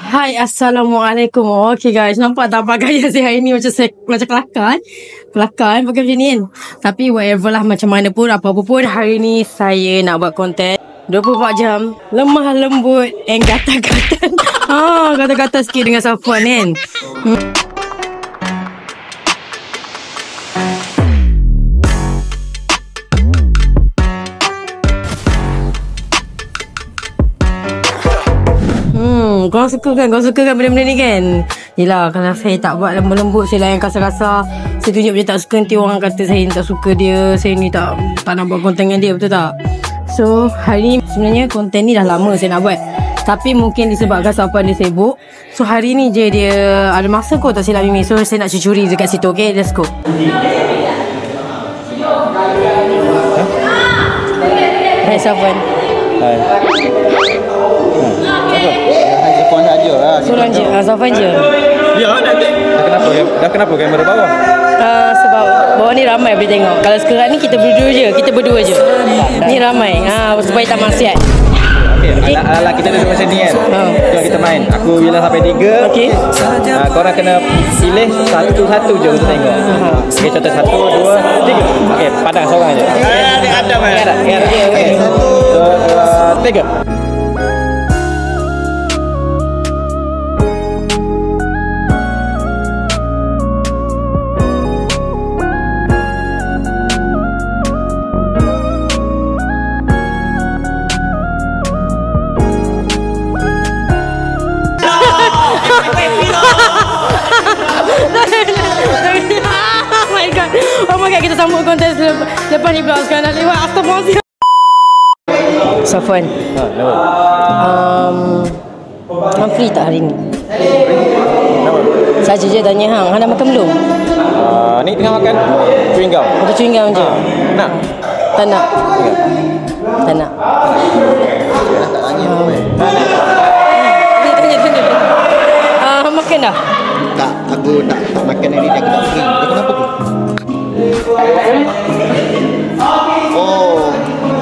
Hai, Assalamualaikum. Okay guys, nampak tak pakai saya hari ni macam kelakar pakai macam ni kan. Tapi whatever lah, macam mana pun, apa-apa pun, hari ni saya nak buat konten 24 jam lemah lembut and gatal-gatal. Gatal-gatal sikit dengan Safwan kan. Korang suka kan benda-benda ni kan. Yelah, kalau saya tak buat lembut-lembut, saya layan kasar-kasar, saya tunjuk dia tak suka, nanti orang kata saya ni tak suka dia, saya ni tak nak buat konten dengan dia, betul tak? So hari ni sebenarnya konten ni dah lama saya nak buat, tapi mungkin disebabkan Safwan dia sibuk. So hari ni je dia ada masa kot, tak silap Mimi. So saya nak curi dekat situ. Okay, let's go. Hai Safwan. Hai. Safwan saja lah. Seorang je, Safwan je. Ya, dah kenapa kamera bawah? Sebab bawah ni ramai boleh tengok. Kalau sekarang ni kita berdua je. Ni ramai. Supaya tak maksiat. Okay. Ala kita duduk macam ni kan. Jom kita main. Aku bilang sampai 3. Okey. Korang kena pilih satu-satu je untuk tengok. Okay, contoh 1, 2, 3. Okay, padang seorang je. Ada mana? Okay. 1, 2, 3. Oh my god, kita sambut kontes lepas ni pula. Sekarang nak lewat. Astagfirullahaladzim. Safwan, hang free tak hari ni? Kenapa? Saja je tanya hang dah makan belum? Ni tengah makan chewing gum. Atau chewing gum je? Nak? Tak nak? Tak nak. Tanya. Makan dah? Tak, aku tak makan hari ni, aku tak pergi. Dia kenapa tu? Oh.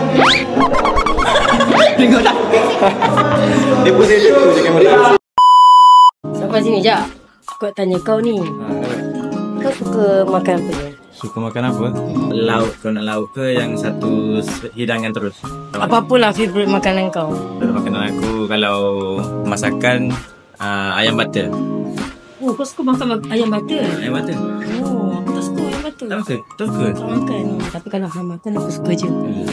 Tengok dah. Dia pun saya tu je kamera. Sampai sini je. Aku nak tanya kau ni. Kau suka makan apa je? Suka makan apa? Lauk. Kau nak lauk ke yang satu hidangan terus? Apa-apalah favourite makanan kau? Makanan aku kalau masakan ayam butter. Oh, kau suka makan ayam butter? Ayam butter? Oh, aku tak suka ayam butter. Tak suka? Tak suka? Tak makan. Tapi kalau hang makan, aku suka je.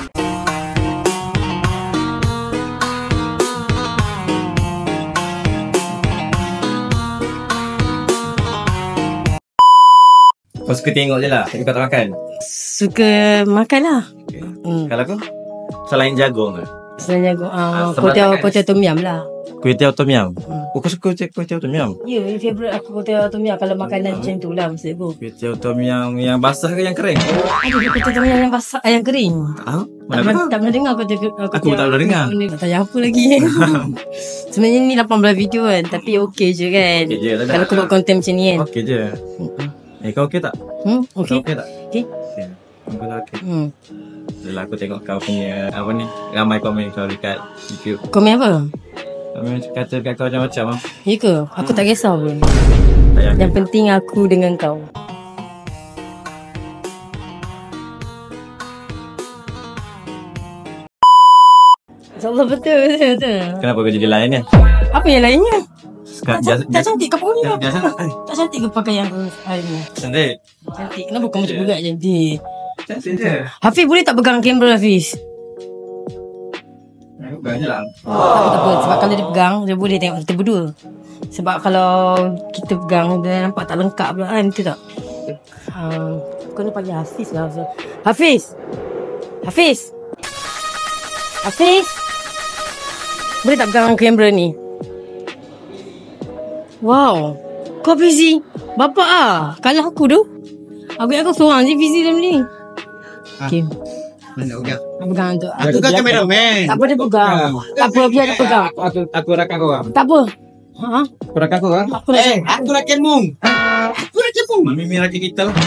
Kau suka tengok je lah, tapi kau tak makan? Suka makan lah. Okay. Kalau kau? Selain jagung ke? Selain jagung, sambal kuih tom yum lah. Kuih tiaw tom yum? Oh, kau suka kuih tiaw tom yum? Ya, favourite aku kuih tom yum. Kalau makanan macam tu lah maksud aku. Kuih tiaw tom yum yang basah ke yang kering? Ada kuih tom yum yang basah, yang kering. Tak pernah dengar kuih tiaw. Aku tak pernah dengar. Tak tanya apa lagi. Sebenarnya ni 18 video kan, tapi okey je kan. Okey je lah. Kalau aku buat konten macam ni kan. Okey je. Kau okey tak? Okey. Okey tak? Okey. Aku tak okey. Lepas aku tengok kau punya apa ni, ramai komen kau dekat YouTube. Komen apa? Komen kata dekat kau macam-macam. Ya ke? Aku tak kisah pun. Yang penting aku dengan kau. InsyaAllah betul. Kenapa kau jadi lain ni? Apa yang lainnya? Tak cantik ke pun? Tak cantik ke pakai yang hari ni? Cantik. Cantik. Kenapa kau macam berat cantik? Cantik je. Hafiz boleh tak pegang kamera Hafiz? Pegang je lah. Tak apa. Sebab kalau dia pegang, dia boleh tengok kita berdua. Sebab kalau kita pegang, dia nampak tak lengkap pula kan, betul tak? Kau nak panggil Hafiz lah. Hafiz! Boleh tak pegang kamera ni? Wow, kau busy. Bapak kalau aku tu, aku seorang je busy dalam ni. Okay. Mana pegang? Pegang tu. Aku kan kameraman. Tak apa dia pegang. Tak apa biar dia pegang. Aku rakam kau orang. Tak apa. Aku rakam kau orang. Aku rakam mung. Mimi rakam kita lah.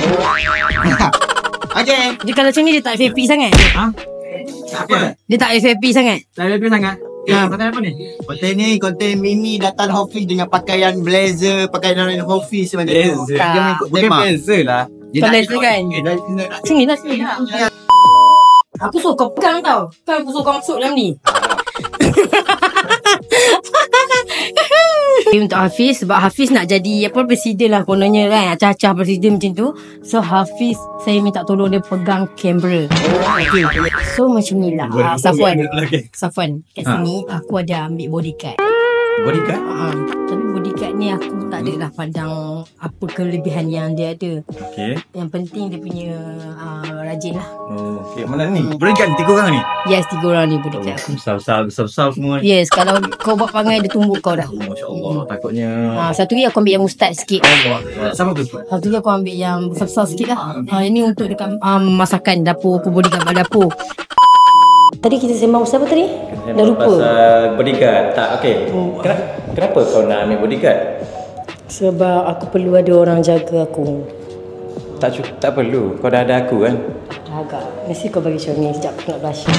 Okay. Dia kalau macam ni dia tak FFP sangat. Apa? Dia tak FFP sangat. Tak ada sangat. Konten apa ni? Konten ni konten Mimi datang Hafiz dengan pakaian blazer, pakaian Hafiz macam tu. Blazer. Dia mengikut Bukan tema. blazer lah. Dia Kau nak blazer kan? Sini lah, sini lah. Aku suruh kau pegang tau. Kan aku suruh kau masuk dalam ni. Untuk Hafiz, sebab Hafiz nak jadi apa, presiden lah kononnya kan, acah-acah presiden macam tu. So Hafiz, saya minta tolong dia pegang kamera. So macam ni lah. Safwan, kat sini aku ada ambil bodyguard. Bodyguard? Tapi bodyguard ni aku tak adalah pandang apa kelebihan yang dia ada. Okay. Yang penting dia punya rajin lah. Oh, okay. Mana ni? Bodyguard 3 orang ni? Yes, 3 orang ni bodyguard aku. Besar-besar semua. Yes, kalau kau buat perangai dia tumbuk kau dah. Oh, Masya Allah, takutnya. Satu lagi aku ambil yang ustaz sikit. Sama tu? Satu lagi aku ambil yang besar-besar sikit lah. Ini untuk dekat masakan dapur. Aku bodyguard kat dapur. Tadi kita sembang pasal apa tadi? Dah lupa. Pasal bodyguard. Tak, okey. Kenapa kau nak ambil bodyguard? Sebab aku perlu ada orang jaga aku. Tak perlu. Kau dah ada aku kan? Agak. Mesti kau bagi macam ni. Sekejap aku nak blush.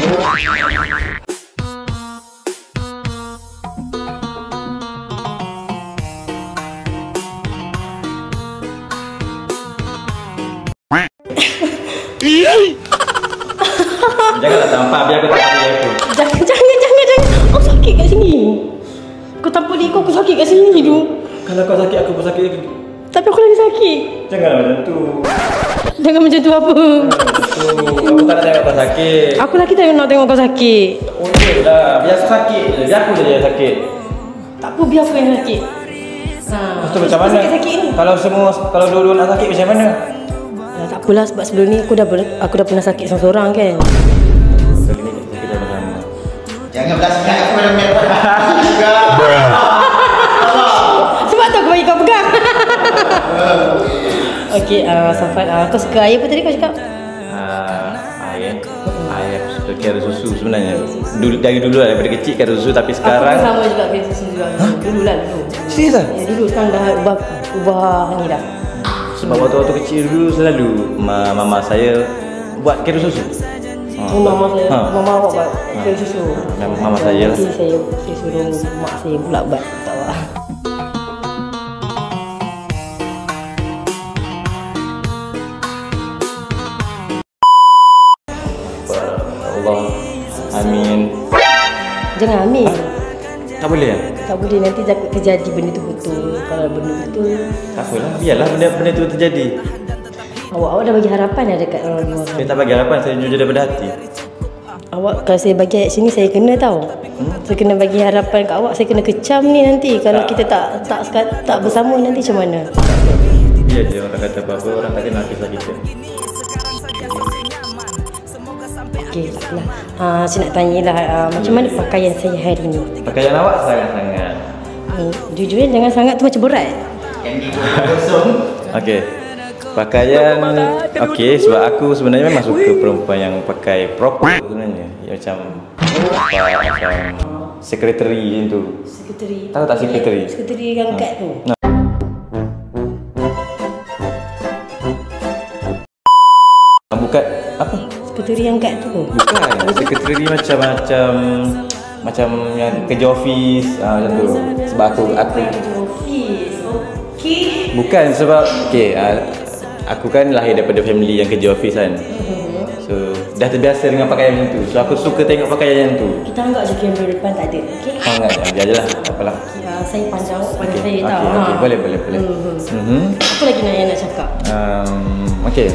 Janganlah tampar biar aku tak ambil aku. Jangan. Aku sakit kat sini. Kau tampar diri kau, aku sakit kat sini tu. Kalau kau sakit, aku pun sakit. Tapi aku lagi sakit. Janganlah macam tu. Jangan macam tu apa. Aku tak nak tengok kau sakit. Aku lagi tak nak tengok kau sakit. Okey dah. Biar aku sakit je. Biar aku je yang sakit. Tak apa, biar aku yang sakit. Lepas tu macam mana? Sakit-sakit ni. Kalau dua-dua nak sakit macam mana? Tak apalah, sebab sebelum ni aku dah pernah sakit seorang-seorang kan. Kali ni kita sakit sama-sama. Jangan belas sangat aku pada main. Sebab tu aku bagi kau pegang. Okey, Safwan, kau suka air apa tadi kau cakap? Air suka kira susu sebenarnya. Dari dulu lah, daripada kecil kira susu, tapi sekarang Aku sama juga kira susu juga. Dulu. serius lah? Ya, dulu sekarang dah ubah ni dah. Sebab waktu kecil dulu selalu mama saya buat kira susu. Mama awak buat kira susu. Mama saya lah. Nanti saya suruh mak saya pula buat. Tak apa. Allah. Amin. Jangan amin. Tak boleh ya? Tak boleh, nanti takut terjadi benda tu betul. Kalau benda betul, Tak apalah, biarlah benda tu terjadi. awak dah bagi harapan dah dekat orang luar. Saya tak bagi harapan, saya jujur daripada hati. Awak, kalau saya bagi ayat sini, saya kena tahu. Saya kena bagi harapan kat awak, saya kena kecam ni nanti. Kalau kita tak bersama nanti macam mana? Biar je orang kata apa-apa, orang tak kenal kisah kita. Okey, taklah. Saya nak tanyalah, macam mana pakaian saya hari ni? Pakaian awak sangat-sangat. Jujur jangan sangat tu macam berat. Okey. Pakaian okey, sebab aku sebenarnya memang suka perempuan yang pakai proper sebenarnya. Yang macam secretary macam tu. Sekretari. Tahu tak secretary? Sekretari yang kat tu. Bukan apa? Sekretari yang kat tu. Bukan. Secretary macam yang kerja office macam tu. Sebab aku Office. Okey. bukan sebab okey aku kan lahir daripada family yang kerja office kan. So dah terbiasa dengan pakaian macam tu. So aku suka tengok pakaian yang tu. Kita anggap je kamera depan tak ada. Okey. Sangat biar je lah. Tak apalah. Saya panjang saya tahu. Okay. Boleh. Apa lagi nak cakap? Okey.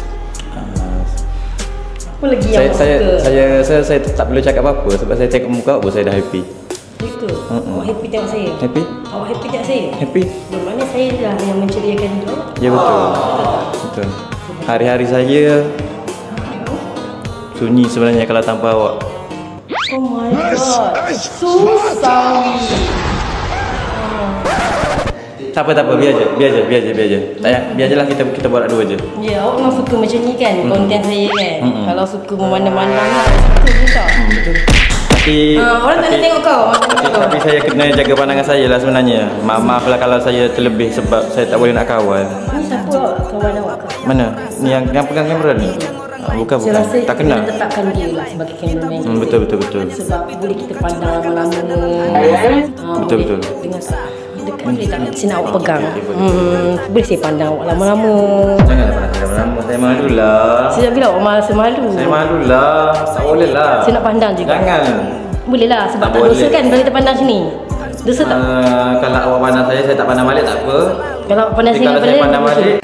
Apa lagi yang awak suka? Saya tak perlu cakap apa-apa sebab saya tengok muka awak saya dah happy. Itu. Awak happy tengok saya? Happy? Awak happy tengok saya? Happy? Bermakna saya lah yang menceriakan hidup. Ya betul. Hari-hari saya sunyi sebenarnya kalau tanpa awak. Oh my god. So sorry. Tak apa, biar je. Tak payah, biar je lah kita buat dua je. Ya, awak memang suka macam ni kan, konten saya kan. Kalau suka memandang-mandang lah, suka juga. Betul. Tapi orang tak nak tengok kau. Tapi saya kena jaga pandangan saya lah sebenarnya. Maaf lah kalau saya terlebih sebab saya tak boleh nak kawal. Ni siapa awak? Kawan awak ke? Mana? Ni yang pegang kamera ni? Bukan. Saya rasa Tak kenal. kita tetapkan dia lah sebagai cameraman. Betul. Sebab boleh kita pandang lama-lama. Betul. Dengan dekat boleh tak saya nak awak pegang. Boleh saya pandang awak lama-lama. Janganlah pandang saya lama. Saya malu lah. Saya nak bilang awak malu. Saya malu lah. Tak boleh lah. Saya nak pandang juga. Jangan. Boleh lah sebab Tak tak dosa boleh. kan kalau kita pandang sini. Dosa tak? Kalau awak pandang saya tak pandang balik tak apa. Kalau pandang Tapi sini kalau saya pandang balik,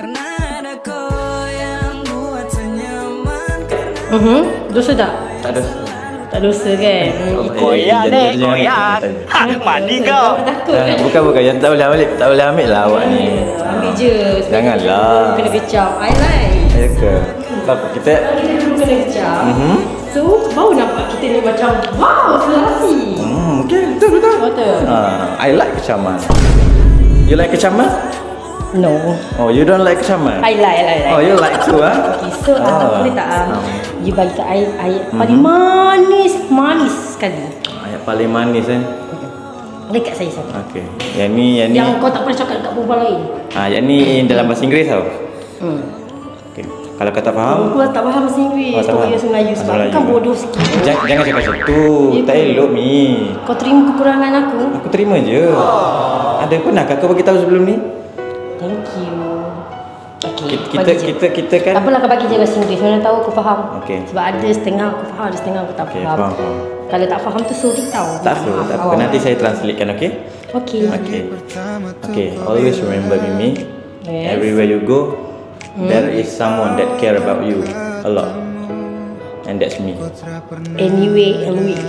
dosa tak? tak ada. Tak dosa kan? Koyak dek, koyak. Mandi kau. Takut kan? Bukan. Yang tak boleh ambil lah awak ni. Ambil je. Janganlah. Kena kecap. I like. Ya ke? Tak, kita Kita dulu kena kecap. So, baru nampak kita ni macam wow, selasi. okay, betul. Betul? I like kecaman. You like kecaman? No. Oh, you don't like kecaman? I like. Oh, you like too, ah? Okay, so boleh tak you bagi tak ayat paling manis sekali. Ayat paling manis Dekat saya satu. Okay. Yang ni. Yang kau tak pernah cakap dekat perempuan lain. Yang ni dalam bahasa Inggeris tau. Okay. Kalau kau tak faham, Aku tak faham bahasa Inggeris. Oh, tak Kau faham. bahasa Melayu sebab Bahasa aku kan Melayu. bodoh sikit. jangan cakap macam tu. Ya Tak ke? elok Mi. Kau terima kekurangan aku. Aku terima je. Ada pernahkah kau bagi tahu sebelum ni? Thank you. Okay, Kita kan. tak apalah kau bagi je bahasa Inggeris. Mana tahu aku faham. Okey. Sebab ada setengah aku faham, ada setengah aku tak Okey, faham. faham. Kalau tak faham tu sorry tau. Tak apa. Nanti saya translatekan, okay? Okay. Okay. Always remember Mimi. Yes. Everywhere you go, there is someone that care about you a lot, and that's me. Anyway, always.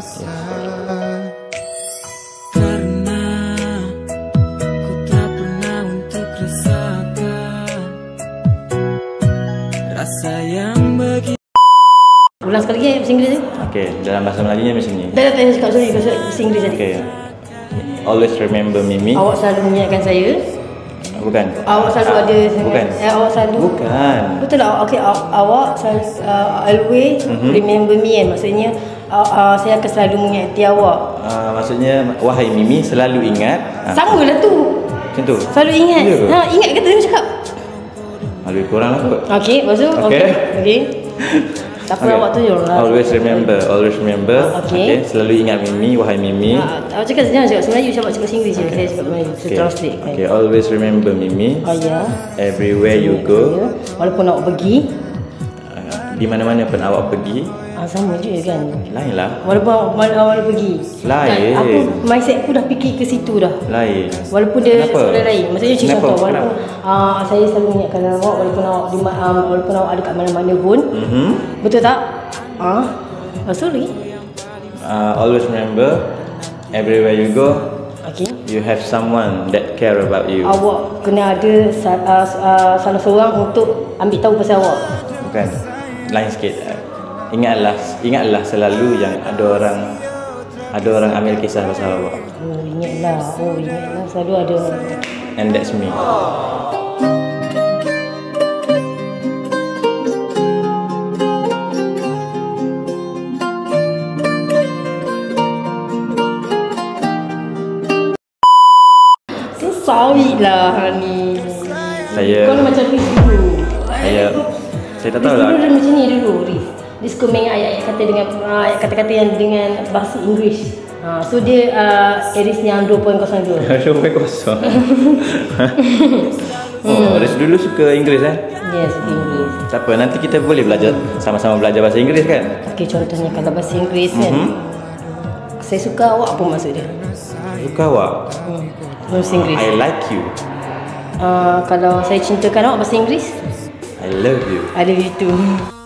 Ulang sekali lagi bahasa Inggeris ni. Okay. Dalam bahasa Melayu macam ni. Dah saya cakap sorry bahasa Inggeris tadi. Okay. Always remember Mimi. Awak selalu mengingatkan saya. Bukan. Awak selalu ada Bukan. awak selalu. Bukan. Betul tak? Okey, awak selalu always remember me kan. Maksudnya saya akan selalu mengingati awak. Maksudnya wahai Mimi selalu ingat. Sama lah tu. Macam tu. Selalu ingat. Ya ke? Ingat kata dia cakap. Lebih kurang lah kot. Okey, lepas tu okey. Tak apa awak tunjuk lah. Always remember. Okay. Selalu ingat Mimi, wahai Mimi. Awak cakap jangan cakap Melayu, cakap Inggeris je. Saya cakap Melayu. Saya translate. Okay. Always remember Mimi. Oh ya. Everywhere you go. Walaupun awak pergi, Di mana-mana pun awak pergi. sama je kan. Lain lah. Walaupun awak pergi. Lain. Kan, aku mindset aku dah fikir ke situ dah. Lain. Walaupun dia Kenapa? soalan lain. Maksudnya Kenapa? contoh walaupun saya selalu ingatkan awak walaupun awak walaupun awak ada kat mana-mana pun. Betul tak? Lepas lagi. Always remember. Everywhere you go, Okey. you have someone that care about you. Awak kena ada salah seorang untuk ambil tahu pasal awak. Bukan. Lain sikit. Ingatlah selalu yang ada orang ambil kisah pasal awak. Ingatlah selalu ada. And that's me. Sorry lah ni. Saya- Kau ni macam Riz dulu. Saya tak tahu Riz lah. dulu dia macam ni dulu Riz. Dia suka main ayat-ayat kata dengan ayat kata-kata yang dengan bahasa Inggeris. So dia Aries yang 2.02. Rumah kosong. Aris dulu suka Inggeris Yes, suka Inggeris. Tak apa, nanti kita boleh belajar sama-sama belajar bahasa Inggeris kan? Okey, contohnya kalau bahasa Inggeris kan. Saya suka awak apa maksud dia? Suka awak. Bahasa Inggeris. I like you. Kalau saya cintakan awak bahasa Inggeris, I love you. I love you too.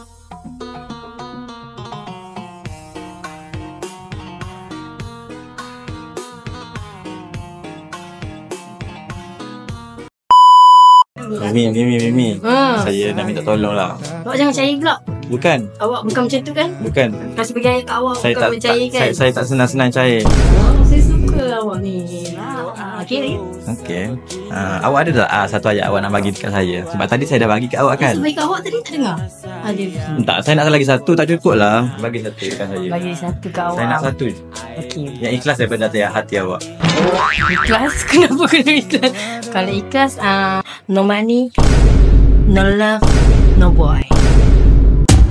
Mimi. Saya nak minta tolong lah. Awak jangan percaya pula. Bukan. Awak bukan macam tu kan? Bukan. Kasih bagi ayat kat awak Saya bukan tak, percaya kan? saya tak senang-senang cair. Saya suka awak ni. Okey. Okey. Awak ada tak satu ayat awak nak bagi dekat saya? Sebab tadi saya dah bagi kat awak kan? Saya bagi kat awak tadi tak dengar? Ada. Tak, saya nak lagi satu tak cukup lah. Bagi satu dekat saya. Bagi satu kat awak. Saya nak satu je. Okey. Yang ikhlas daripada hati awak. Ikhlas? Kenapa kena ikhlas? Kalau ikhlas, no money, no love, no boy.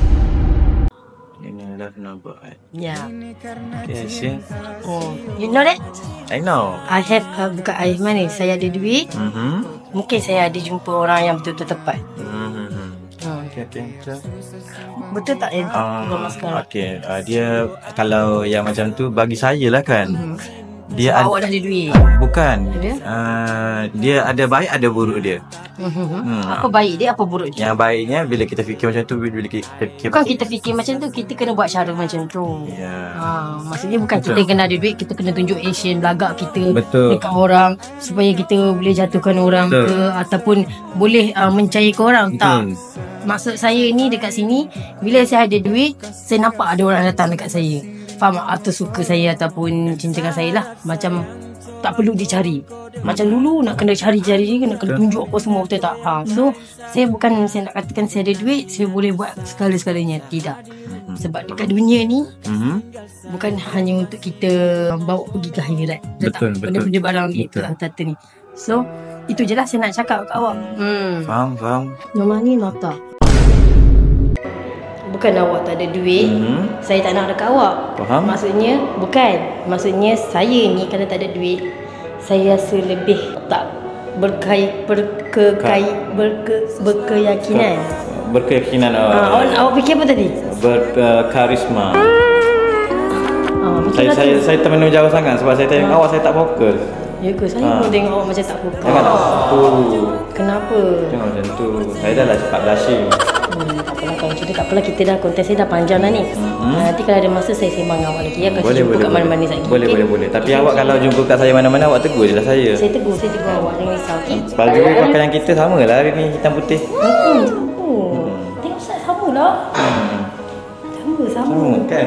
dah pernah buat. Yeah. Okay, see? Oh, you know that? I know. I have bukan I mana? Saya ada duit. Mungkin saya ada jumpa orang yang betul-betul tepat. Okay. Betul tak yang sekarang? Okay, dia kalau yang macam tu bagi saya lah kan. Dia Awak dah ada duit. Bukan. Dia ada baik ada buruk dia. Apa baik dia, apa buruk dia? Yang baiknya bila kita fikir macam tu, bila kita fikir Bukan kita fikir macam tu, kita kena buat cara macam tu. Maksudnya bukan kita kena ada duit, kita kena tunjuk action belagak kita dekat orang supaya kita boleh jatuhkan orang ke ataupun boleh mencairkan orang. Tak. Maksud saya ni dekat sini, bila saya ada duit, saya nampak ada orang datang dekat saya. Faham atau suka saya ataupun cintakan saya lah. Macam tak perlu dicari. Macam dulu nak kena cari-cari, kena tunjuk apa semua, betul tak? So saya nak katakan saya ada duit, saya boleh buat segala-segalanya. Tidak. Sebab dekat dunia ni bukan hanya untuk kita bawa pergi ke akhirat. Betul. Benda-benda barang itu harta ni. So itu je lah saya nak cakap kat awak. Faham. Nama ni Nota. Bukan awak tak ada duit, saya tak nak dekat awak. Faham? Maksudnya saya ni kalau tak ada duit, saya rasa lebih tak berkeyakinan. Berkeyakinan. Awak fikir apa tadi? Berkarisma. Saya termenung jauh sangat sebab saya tengok awak, saya tak fokus. Ya ke? Saya pun tengok awak macam tak fokus. Jangan Kenapa? Tengok macam tu. Saya dah lah cepat blushing. Tak apalah kawan cerita, tak apalah, kita dah konten saya dah panjang dah ni. Nanti kalau ada masa saya sembang dengan awak lagi ya. Kasi jumpa kat mana-mana lagi. Boleh. Tapi awak kalau jumpa kat saya mana-mana, awak tegur je lah saya. Saya tegur awak, jangan risau. Baju pakaian kita sama lah hari ni, hitam putih. Tengok Ustaz, sama lah. Sama kan?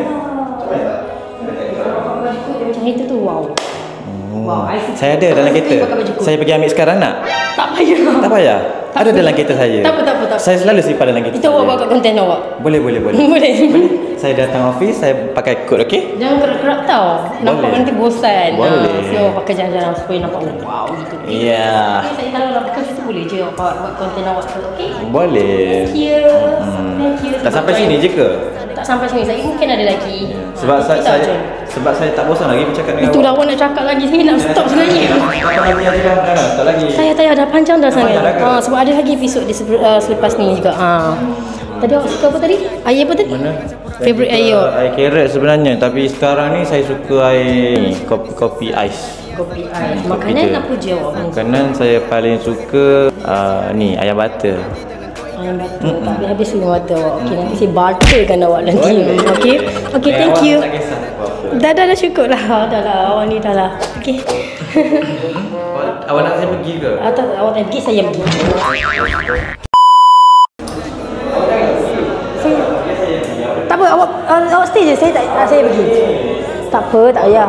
Macam itu tu, wow. Saya ada dalam kereta. Saya pergi ambil sekarang nak? Tak payah. Ada dalam kereta saya. Tak apa. Saya selalu simpan dalam kereta. Itu awak buat kat konten awak. Boleh. Boleh. Saya datang office, saya pakai kod, okey? Jangan gerak-gerak tau. Nampak nanti bosan. Boleh. So pakai jalan-jalan supaya nampak wow gitu. Ya. Saya kalau nak pakai situ boleh je awak buat konten awak tu, okey? Boleh. Thank you. Dah sampai sini je ke? Tak sampai sini. Saya mungkin ada lagi. Sebab saya tak bosan lagi bercakap dengan itulah awak nak cakap lagi. Saya nak stop sebenarnya. Tak lagi. Saya dah panjang dah sangat. Sebab ada lagi episod selepas ni juga. Tadi awak suka apa tadi? Air apa tadi? Mana? Favorite air awak? Air carrot sebenarnya, tapi sekarang ni saya suka air kopi ais. Kopi ais. Makanan apa je awak? Makanan saya paling suka ni ayam butter. Ayam butter. Tak habis-habis minum butter awak. Okey, nanti saya butterkan awak nanti. Okey, thank you. Dah cukup lah. Dah lah, awak ni dah lah. Okey. Awak nak saya pergi ke? Tak, awak tak pergi, saya pergi. Tak apa, awak stay je. Saya pergi. Tak apa, tak payah.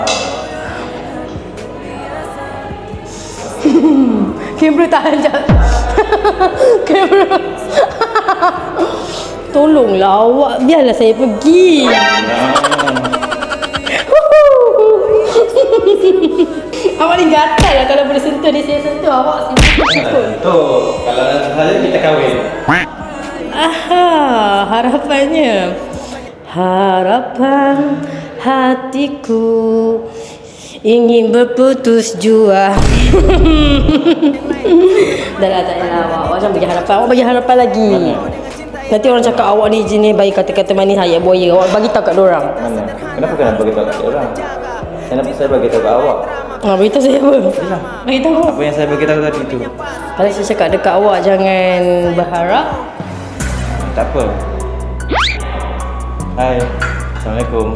Kamera tahan jap. Kamera. Tolonglah awak, biarlah saya pergi. Awak ni gatal lah kalau boleh sentuh dia, saya sentuh awak. Tu, kalau nanti saja kita kahwin. Harapannya. Harapan hatiku ingin berputus jua. Dah lah, tak payah awak. Awak jangan bagi harapan. Awak bagi harapan lagi. Nanti orang cakap awak ni jenis bagi kata-kata manis ayat buaya. Awak bagi tahu kat diorang. Mana? Kenapa kena bagi tahu kat diorang? Kenapa saya bagi tahu kat awak? Beritahu saya apa? Bagi tahu. Apa yang saya bagi tahu tadi tu? Kalau saya cakap dekat awak jangan berharap. Tak apa. Hai. Assalamualaikum.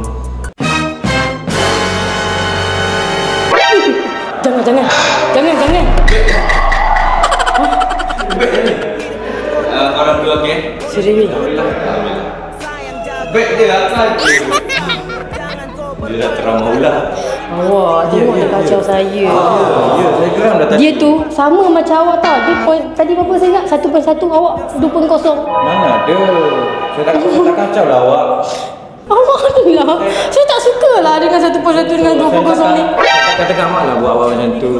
Jangan. Orang dua okey? Serius. Alhamdulillah. Baik dia apa? Dia dah terang mula. Awak tengok dia kacau saya. Ya, saya geram dah tadi. Dia tu sama macam awak tau. Dia tadi berapa saya ingat? 1.1, awak 2.0. Mana ada? Saya tak kacau lah awak. Awak ni lah. Saya tak suka lah dengan 1.1 dengan 2.0 ni. Kata-kata mak lah buat awak macam tu.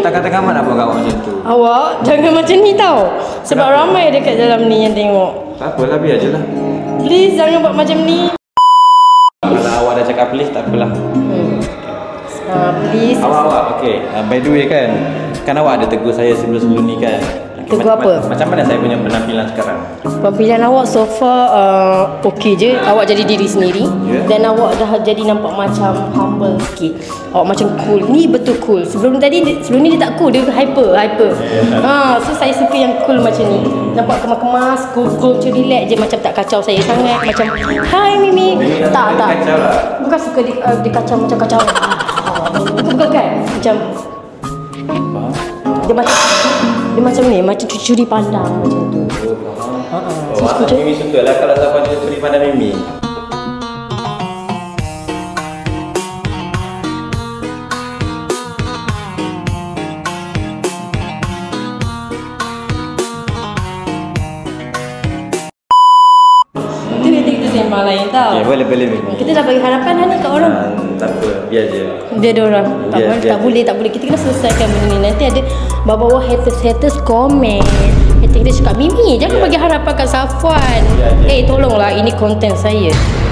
tengah-tengah mana apa awak macam tu? Awak jangan macam ni tau. Sebab ramai dekat dalam ni yang tengok. Tak apalah, biar je lah. Please jangan buat macam ni. Kalau awak dah cakap please, tak apalah. Please. Awak, okay. By the way kan awak ada tegur saya sebelum ni kan. Tegur apa? Macam mana saya punya penampilan sekarang? Penampilan awak so far okey je. Awak jadi diri sendiri. Dan awak dah jadi nampak macam humble sikit. Awak macam cool. Ni betul cool. Sebelum ni dia tak cool, dia hyper. So saya suka yang cool macam ni. Nampak kemas-kemas, cool, relax je, macam tak kacau saya sangat. Macam hi Mimi. Tak. Bukan suka dia kacau macam kacau. Bukan kan? Macam dia macam ni, macam curi pandang macam tu. Mimi suka lah kalau siapa dia curi pandang Mimi. Kita sembang lain tau. Okay, boleh Mimi. Kita dah bagi harapan dah ni kat orang. Tak apa, biar je. Dia ada orang. Tak boleh. Kita kena selesaikan benda ni. Nanti ada bawah haters komen. Haters cakap Mimi jangan bagi harapan kat Safwan. Tolonglah, ini konten saya.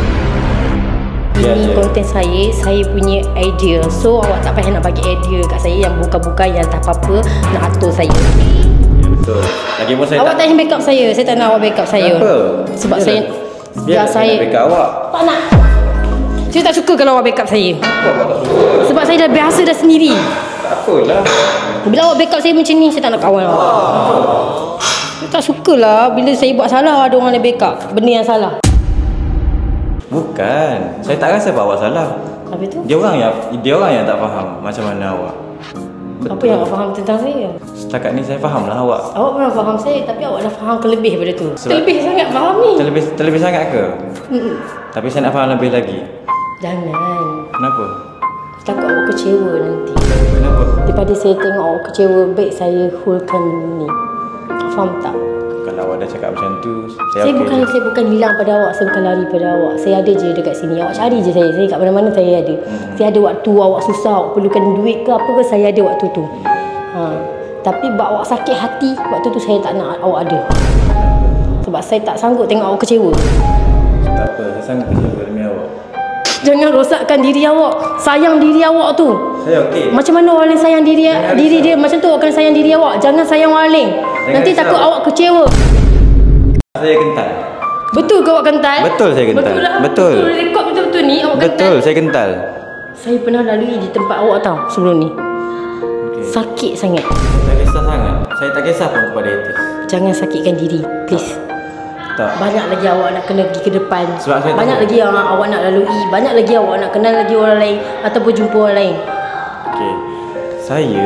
Ini konten saya punya idea. So awak tak payah nak bagi idea kat saya yang bukan-bukan, yang tak apa-apa nak atur saya. Betul. Lagipun saya awak tak payah backup saya. Saya tak nak awak backup saya. Kenapa? Sebab biar saya backup awak. Tak nak. Saya tak suka kalau awak backup saya. Sebab saya dah biasa dah sendiri. Tak apalah. Bila awak backup saya macam ni, saya tak nak kawan awak. Saya tak sukalah bila saya buat salah, ada orang yang backup benda yang salah. Bukan. Saya tak rasa awak salah. Habis tu? Dia orang yang tak faham macam mana awak. Betul. Apa yang awak faham tentang saya? Setakat ni saya faham lah awak. Awak pernah faham saya, tapi awak dah faham kelebih daripada tu. Terlebih sangat faham ni. Terlebih sangat ke? Tapi saya nak faham lebih lagi. Jangan. Kenapa? Takut awak kecewa nanti. Kenapa? Daripada saya tengok awak kecewa, baik saya hulkan benda ni. Faham tak? Kalau awak dah cakap macam tu, Saya bukan hilang pada awak, saya bukan lari pada awak. Saya ada je dekat sini. Awak cari je saya. Saya kat mana-mana saya ada. Saya ada waktu awak susah, awak perlukan duit ke apa ke, saya ada waktu tu. Tapi buat awak sakit hati, waktu tu saya tak nak awak ada. Sebab saya tak sanggup tengok awak kecewa. Tak apa, saya sangat kecewa demi awak. Jangan rosakkan diri awak. Sayang diri awak tu. Saya okey. Macam mana orang lain sayang diri dia, macam tu awak kena sayang diri awak. Jangan sayang orang lain. Nanti takut awak kecewa. Saya kental. Betul ke awak kental? Betul saya kental. Betul lah. Betul. Betul rekod betul-betul ni awak kental. Betul, saya kental. Saya pernah lalui di tempat awak tau sebelum ni. Okay. Sakit sangat. Tak kisah sangat. Saya tak kisah pun kepada haters. Jangan sakitkan diri, please. Tak. Banyak lagi awak nak kena pergi ke depan. Sebab saya banyak tahu. lagi yang awak nak lalui. Banyak lagi awak nak kenal lagi orang lain ataupun jumpa orang lain. Okey. Saya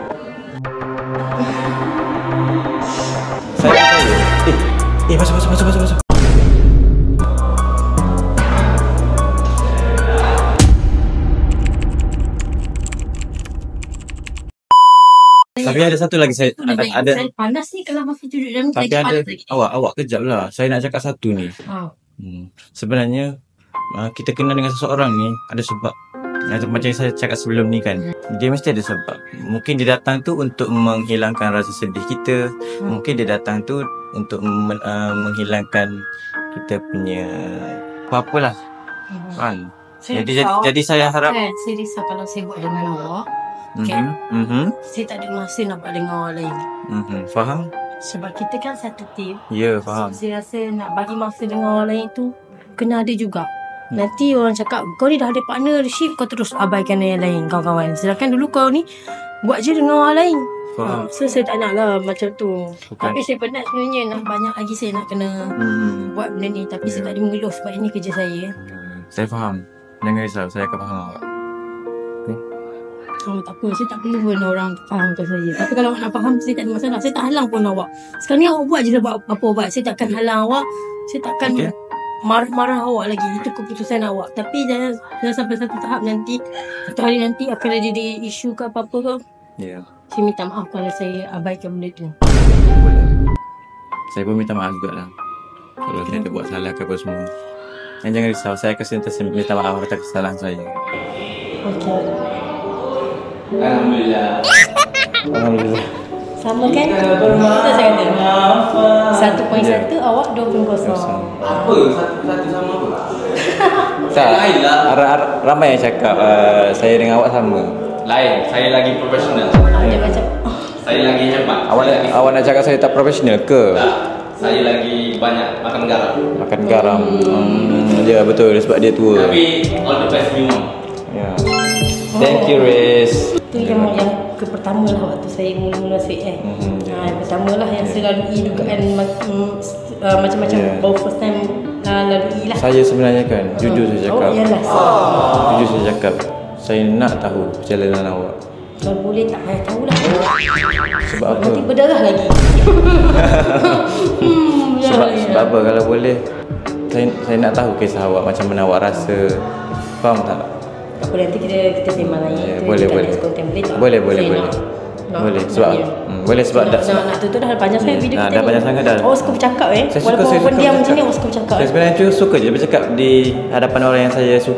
masuk. Tapi ada satu lagi saya ada. Saya panas ni kalau masih duduk dalam Tapi ada awak kejap lah. Saya nak cakap satu ni. Sebenarnya kita kenal dengan seseorang ni ada sebab. Macam saya cakap sebelum ni kan, dia mesti ada sebab. Mungkin dia datang tu untuk menghilangkan rasa sedih kita. Mungkin dia datang tu untuk menghilangkan kita punya apa-apalah kan. Jadi saya harap saya risau kalau saya buat dengan awak. Saya tak ada masa nak buat dengan orang lain. Faham? Sebab kita kan satu tim. Ya, faham. Saya rasa nak bagi masa dengan orang lain tu kena ada juga. Nanti orang cakap kau ni dah ada partnership, kau terus abaikan yang lain kawan-kawan. Sedangkan dulu kau ni buat je dengan orang lain. Faham. So saya tak nak lah macam tu. Bukan. Tapi saya penat sebenarnya, nak banyak lagi saya nak kena buat benda ni. Tapi saya tak ada mengeluh sebab ini kerja saya. Saya faham. Jangan risau, saya akan faham awak. Tak apa, saya tak perlu pun orang fahamkan saya. Tapi kalau awak nak faham, saya tak ada masalah. Saya tak halang pun awak. Sekarang ni awak buat je buat apa buat. Saya takkan halang awak. Saya takkan marah-marah awak lagi. Itu keputusan awak. Tapi jangan sampai satu tahap nanti, satu hari nanti akan ada isu ke apa-apa ke. Ya. Saya minta maaf kalau saya abaikan benda tu. Boleh. Saya pun minta maaf juga lah kalau saya ada buat salah ke apa semua. Dan jangan risau, saya akan sentiasa minta maaf atas kesalahan saya. Okey. Alhamdulillah. Alhamdulillah. Sama kan? Betul saya kata. 1.1 awak 2.0. Apa? Satu sama apa? Tak, Lain lah. ramai yang cakap saya dengan awak sama. Lain, saya lagi profesional. Dia macam Saya lagi hebat. Awak nak cakap saya tak profesional ke? Tak, saya lagi banyak makan garam. Makan garam. Ya betul sebab dia tua. Tapi all the best minum. Ya. Thank you Riz. itu yang ke pertama lah waktu saya mula-mula masuk yang pertama lah yang saya lalui dugaan macam-macam baru first time lalui lah. Saya sebenarnya kan jujur saya cakap. Iyalah. Jujur saya cakap. Saya nak tahu perjalanan awak. Kalau boleh tak payah tahulah. Sebab apa? Nanti berdarah lagi. Sebab apa kalau boleh saya nak tahu kisah awak macam mana awak rasa. Faham tak? Apa nanti kita sembang lagi. Boleh. Boleh. Boleh sebab boleh sebab nak tutup dah panjang sangat video kita. Dah panjang sangat dah. Oh suka bercakap walaupun pendiam macam ni suka bercakap. Saya sebenarnya tu suka je bercakap di hadapan orang yang saya suka.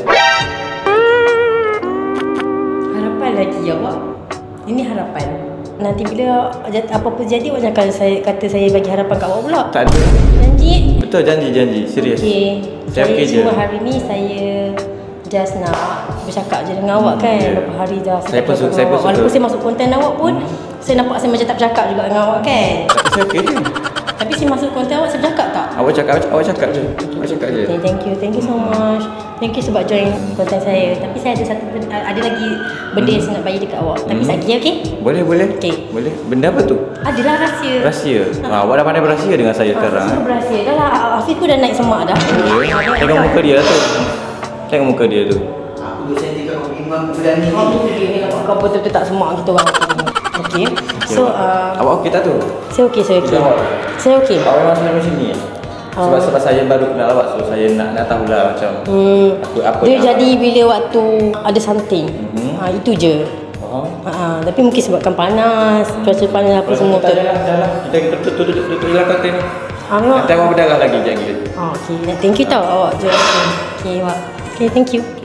Harapan lagi awak. Ini harapan. Nanti bila apa-apa jadi awak jangan kata saya bagi harapan kat awak pula. Tak ada. Janji. Betul janji serius. Okey. Saya okey je. Cuma hari ni saya just nak bercakap je dengan awak kan. Berapa hari dah Saya pun suka. Walaupun saya masuk konten awak pun saya nampak saya macam tak bercakap juga dengan awak kan. Tapi saya okey je. Tapi saya masuk konten awak saya bercakap tak? Awak cakap je. Okay, thank you so much. Thank you sebab join konten saya. Tapi saya ada lagi benda yang saya nak bagi dekat awak. Tapi sekejap okey? Boleh. Okey. Boleh. Benda apa tu? Adalah rahsia. Rahsia. Awak dah pandai berahsia dengan saya sekarang. Saya berahsia. Dah lah Hafiz pun dah naik semak dah. Tengok muka dia tu. Tengok muka dia tu. Aku saya tengok memang berani. Kau betul-betul tak semak kita orang. Okey. So awak okey tak tu? saya okey. Saya okey. Awak memang sampai sini. Sebab saya baru kenal awak, so saya nak tahulah macam apa dia jadi bila waktu ada something. Itu je. Tapi mungkin sebabkan panas, cuaca panas apa semua tu. Dah. Kita tutup dalam konten ni. Nanti awak berdarah lagi sekejap lagi. Okey. Thank you tau awak je. Okey awak. Okey, thank you.